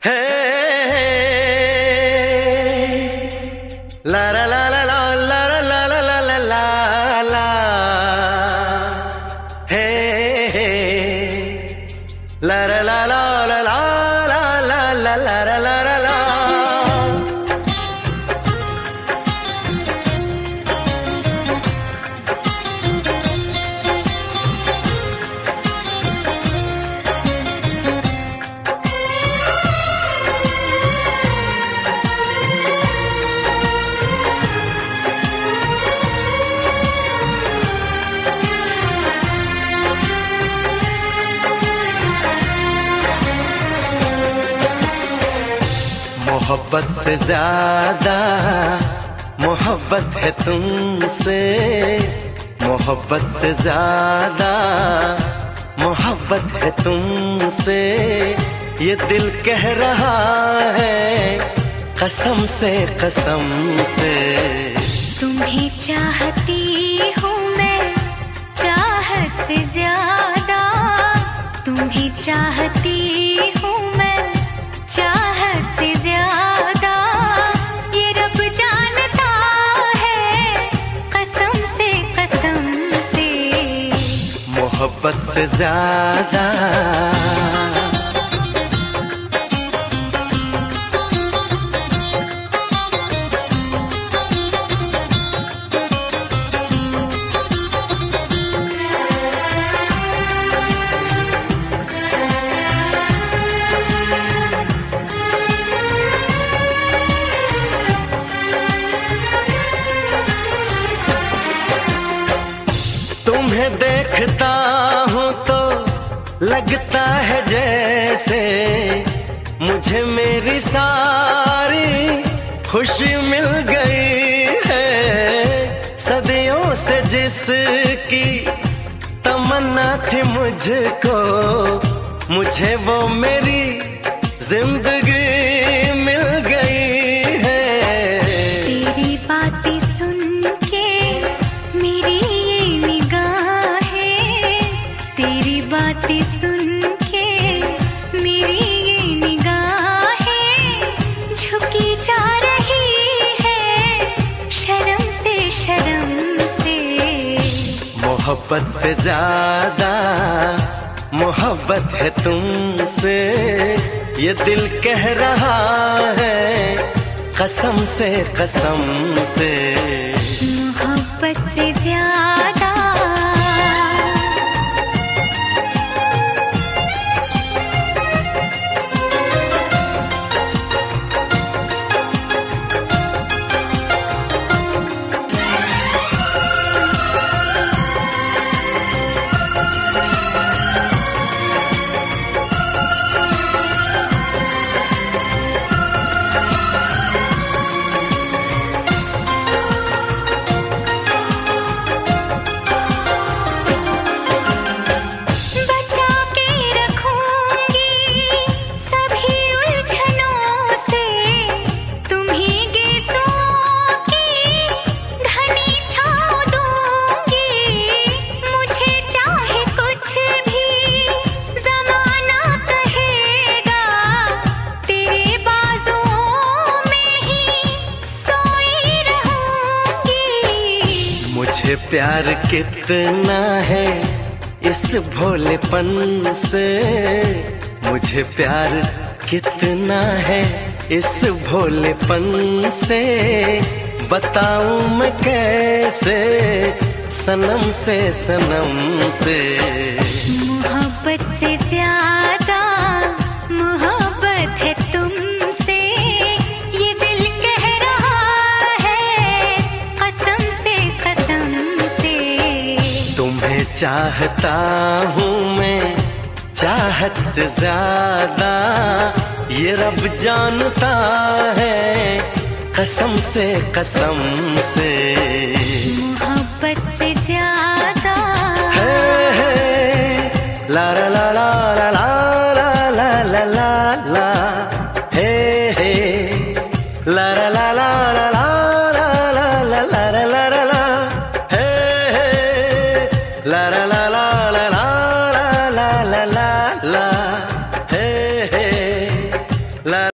हे ला ला ला ला ला ला ला ला ला ला ला ला हे ला ला ला ला ला ला ला ला ला ला ला ला ला। मोहब्बत से ज्यादा मोहब्बत है तुमसे, मोहब्बत से ज्यादा मोहब्बत है तुमसे, ये दिल कह रहा है कसम से कसम से। तुम्हें चाहती हूँ मैं चाहत से ज्यादा, तुम्हें चाहती हूँ मैं चाहत से ज्यादा, ये रब जानता है कसम से कसम से। मोहब्बत से ज्यादा तुम्हें देखता हूँ तो लगता है जैसे मुझे मेरी सारी खुशी मिल गई है। सदियों से जिसकी तमन्ना थी मुझको, मुझे वो मेरी जिंदगी मिल गई है। तेरी बातें सुन के मेरी बातें सुन के मेरी ये निगाहें झुकी जा रही है शर्म से शर्म से। मोहब्बत से ज्यादा मोहब्बत है तुमसे, ये दिल कह रहा है कसम से कसम से। मोहब्बत से ज्यादा मुझे प्यार कितना है इस भोलेपन से, मुझे प्यार कितना है इस भोलेपन से। बताऊं मैं कैसे सनम से सनम से। मोहब्बत से ज्यादा मोहब्बत है तुमसे, ये दिल कह रहा है कसम से कसम से। तुम्हें चाहता हूँ मैं चाहत से ज्यादा, ये रब जानता है कसम से कसम से। मोहब्बत से ज्यादा ला ला ला ला ला ला ला ला ला ला हे हे ला ला ला ला ला ला ला ला ला ला ला ला ला हे हे ला ला ला ला ला ला ला ला ला ला हे हे ला